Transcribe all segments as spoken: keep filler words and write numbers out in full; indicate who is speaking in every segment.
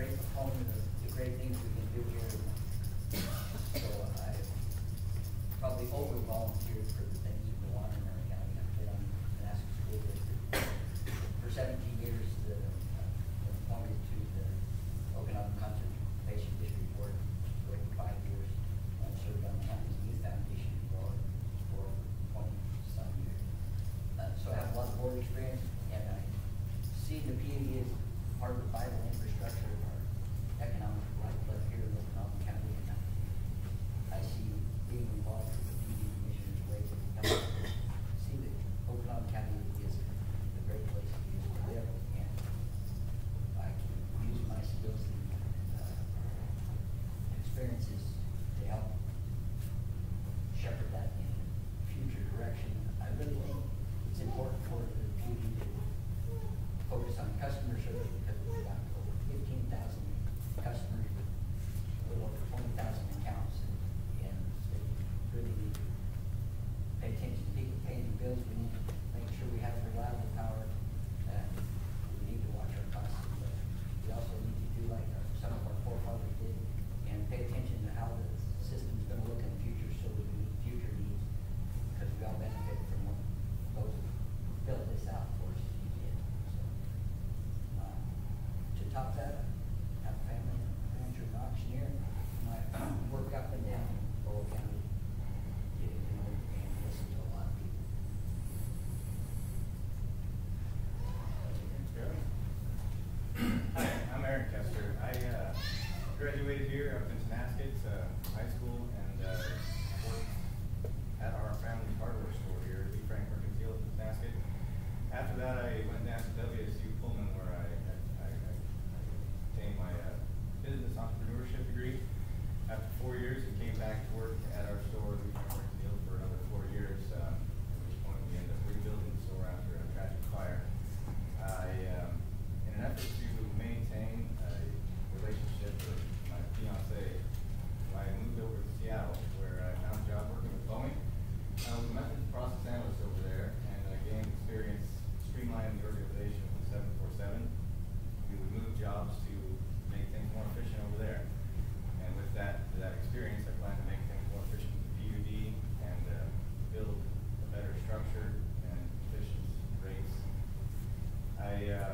Speaker 1: great proponent of the great things we can do here. So I probably over volunteered for the things in the water in our county. I've been on the Asmussen School District for seventeen years, the, uh, appointed to the Okanogan Conservation District Board for five years. I've served on the county's youth foundation board for twenty some years. Uh, so I have a lot of board experience, and I see the P U D as part of the vital infrastructure of our economic life up here in Okanogan County, and I, I see being involved with the P U D Commission as a way to help see that Okanogan County is a great place to use to live, and I can use my skills and uh, experiences to help shepherd that in future direction. I really think it's important for the P U D to focus on customer service, because we've got over fifteen thousand customers with a little over twenty thousand accounts, and, and they really need to pay attention to people paying the bills. We need to make sure we have reliable power, and we need to watch our costs, but we also need to do like our, some of our forefathers did, and pay attention to how the system's going to look in the future, so we meet future needs, because we all benefit from what those who built this out for us did. So, uh, to top that, I have a family, rancher, and auctioneer. My work up and down Lowell County, getting to know and listen to a lot of people.
Speaker 2: Hi, I'm Kester. I uh, graduated here up in Tonasket uh, High School, and uh, worked at our family hardware store here, Lee Frank Mercantile in Tonasket. After that, I went down to W S U Pullman, where I, I, I, I obtained my uh, business entrepreneurship degree. After four years, I came back to work at our store, Lee Frank Mercantile, for another four years, um, at which point we ended up rebuilding the store after a tragic fire. I, um, in an effort to maintain a relationship with my fiance, I moved over to Seattle, where I found a job working with Boeing. I was a methods process analyst over there, and I gained experience streamlining the organization with the seven four seven. We would move jobs to make things more efficient over there. And with that, with that experience, I plan to make things more efficient with the P U D and uh, build a better structure and efficient rates. I, uh,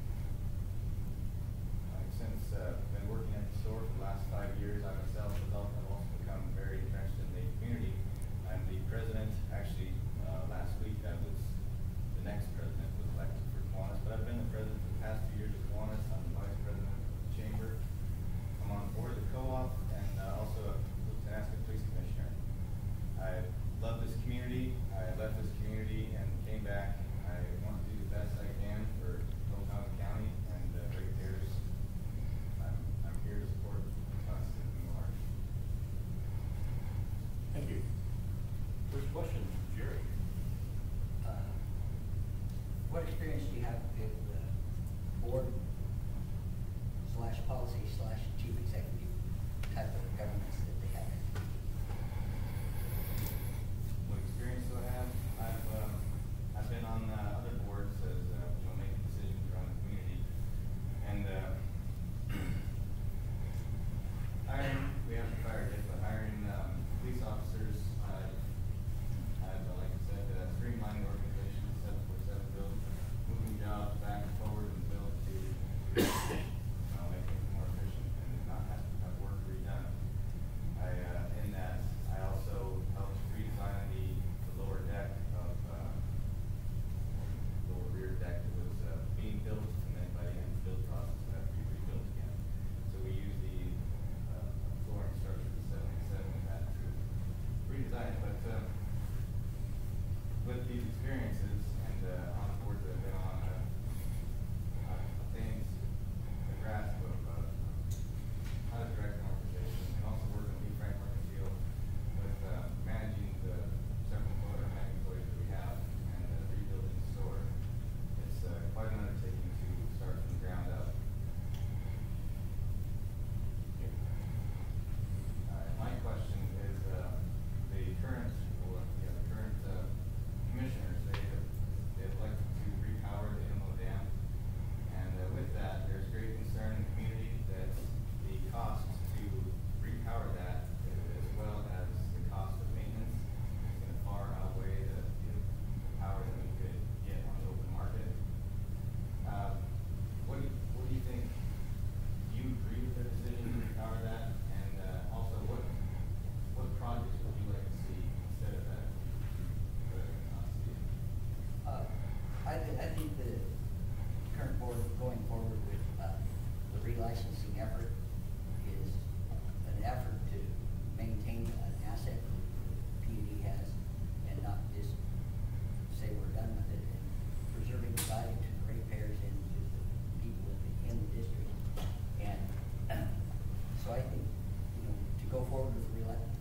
Speaker 2: I've since uh, been working at the store for the last five years. I myself have also become very entrenched in the community. I'm the president. Actually, uh, last week I was the next president was elected for Kiwanis, but I've been the president for the past few years of Kiwanis. I'm the vice president of the chamber. I'm on board of the co-op, and uh, also was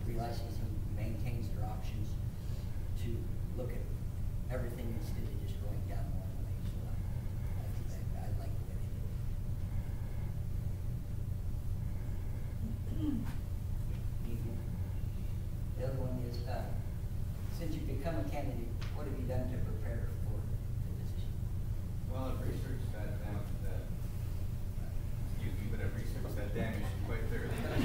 Speaker 1: relicensing maintains their options to look at everything instead of just going down one way. So I, I, I like the way they did it. The other one is, uh, since you've become a candidate, what have you done to prepare for the position?
Speaker 2: Well, I've researched that down that, excuse me, but I've researched that damn issue quite thoroughly. it's,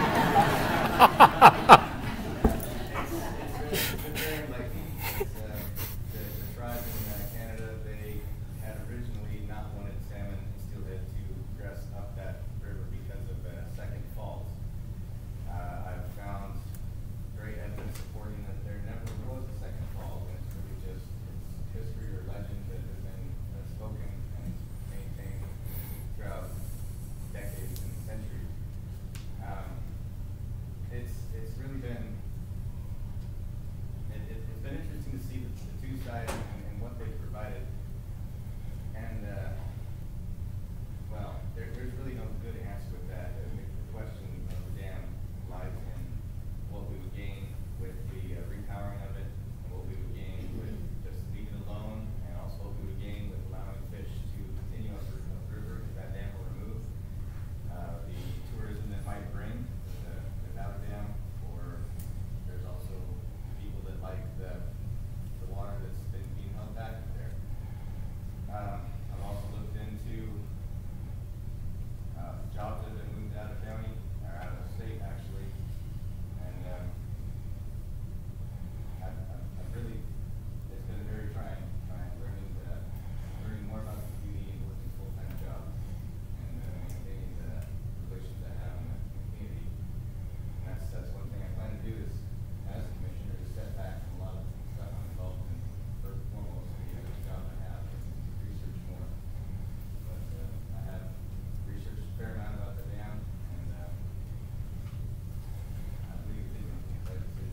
Speaker 2: it's, it's been very enlightening. It's, uh, the, the tribe in uh, Canada, they had originally not wanted salmon and steelhead to dress up that river because of uh, second falls. Uh, I've found great evidence supporting that there never was a second fall, and it's really just it's history or legend that has been uh, spoken and maintained throughout decades and centuries. Um, it's it's really been it, it, it's been interesting to see the, the two sides and, and what they've provided, and uh, well, there, there's really no good answer with that. I mean, the question of the dam lies in what we would gain with the uh, repowering of it, and what we would gain with just leaving it alone, and also what we would gain with allowing fish to continue up the river if that dam were removed. Uh, the tourism that might bring uh, without a dam, or there's also people that like the, the water that's been being held back there. Um, I've also looked into uh, jobs that have been moved out of county, or out of state actually, and um, I've, I've, I've really, it's been very trying, trying learning, uh, learning more about the community and working full-time job, and uh, maintaining the relations I have in the community. And that's, that's one thing I plan to do is, as a commissioner, is step back from a lot of stuff I'm involved in. First and foremost, the other job I have is research more. But uh, I have researched a fair amount about the dam, and uh, I believe it did make the right decision.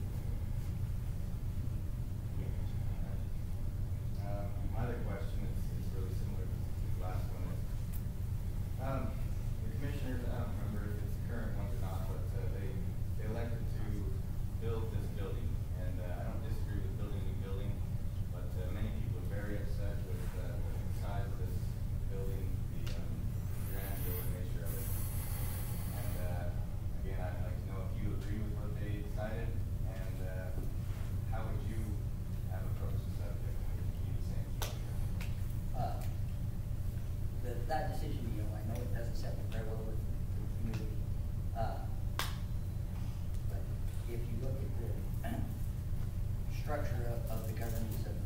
Speaker 2: Um, my other question is, is really similar to the last one. Is, um, the commissioners, I don't remember if it's the current ones or not, but uh, they, they elected to build this building. And uh, I don't disagree with building a new building, but uh, many people are very upset with uh, the size of this building, the um, grandeur and nature of it. And uh, again, I'd like to know if you agree with what they decided, and uh, how would you have approached the subject? Would you be the same structure?
Speaker 1: Uh, the, that decision, you know, I know it doesn't set very well with the community. Uh, but if you look at the structure of, of the governance of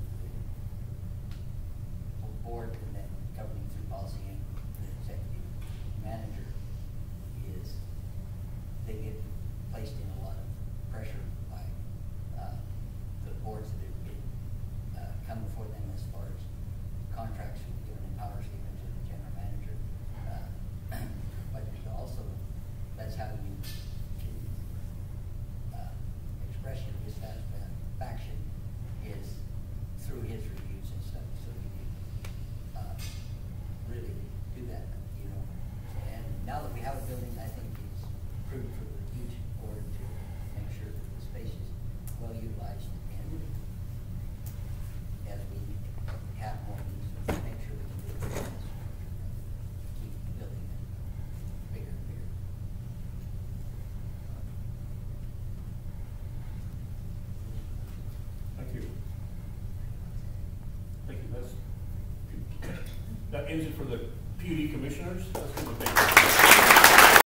Speaker 1: the board and then governing through policy and the executive manager, is they get placed in a lot of pressure by uh, the boards that have been, uh, come before them as far as contracts given and powers given to the general manager. Uh, but there's also, that's how you can uh, express your dissatisfaction is through his reviews and stuff. So you can uh, really do that, you know. And now that we have a building, I think it's prudent for the huge board to make sure that the space is well utilized, and as we have more needs, make sure we can do it. Keep building it bigger and bigger.
Speaker 3: Thank you. Thank you. That's, that ends it for the P U D commissioners. That's good. Thank you.